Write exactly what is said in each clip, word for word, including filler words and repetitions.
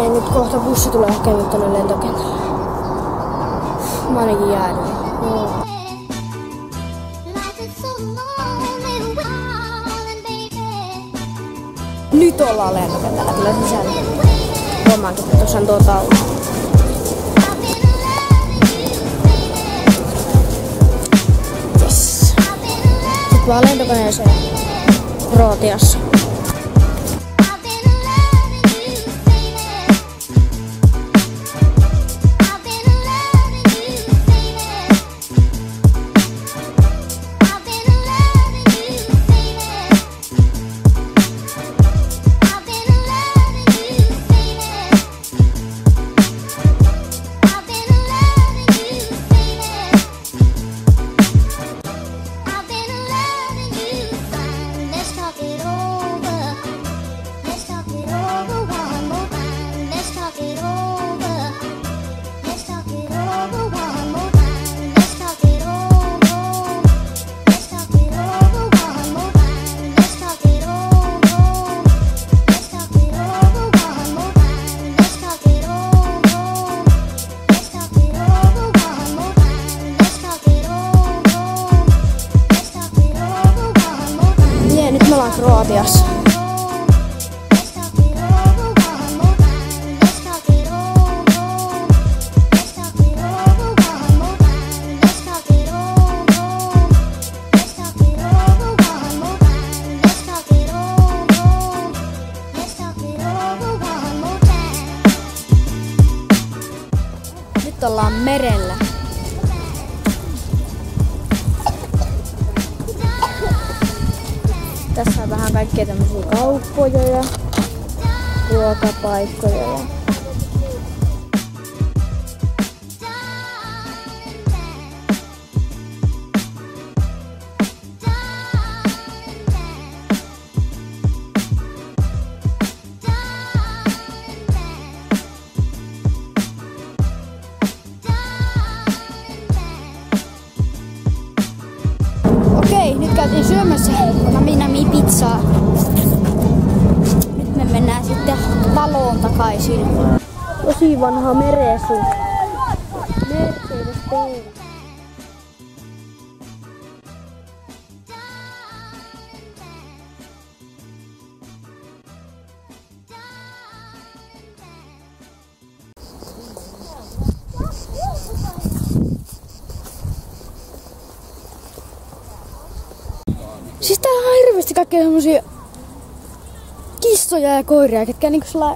Okei, nyt kohta bussi tulee hakemaan tuonne lentokentälle. Mä ainakin jäädyn. Joo. Nyt ollaan lentokentällä kyllä sisällä. Huomaankin, että tuossa on tuo taulu. Yes. Sitten vaan lentokoneeseen Kroatiassa. Kroatiassa. Nyt ollaan merellä. Tässä on vähän kaikkea tämmöisiä kauppoja ja ruokapaikkoja. Ja okei, nyt käytiin syömässä Nami pizzaa. Nyt me mennään sitten taloon takaisin. Tosi vanha Meresu. Mercedes-Benz. Siis täällä on hirveesti kaikkea semmosia kissoja ja koiria, ketkä niinku sellainen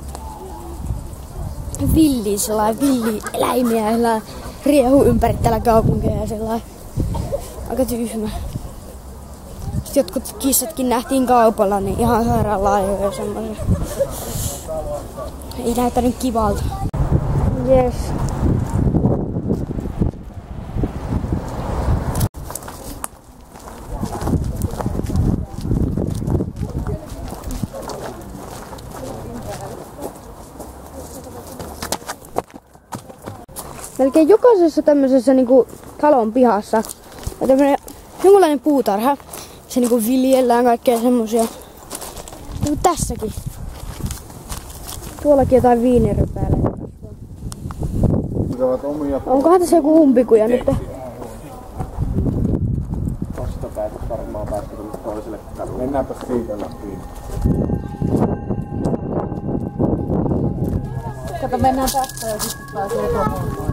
villi, sellainen villi eläimiä, sellainen riehuu ympäri täällä kaupunkia ja sellainen aika tyhmä. Sitten jotkut kissatkin nähtiin kaupalla, niin ihan sairaan laajoja ja semmosia. Ei näyttänyt kivalta. Yes. Melkein jokaisessa tämmöisessä niinku talon pihassa on tämmönen jonkunlainen puutarha. Se niinku viljellään kaikkea semmosia. Niinku tässäkin. Tuollakin jotain viinirypäälejä kasvaa. Onkohan tässä joku umpikuja nyt? Tosta päästä varmaan päästä toiselle kadulle. Mennäänpä siitä läpi. Kato, mennään tästä ja sitten pääsee tuohon.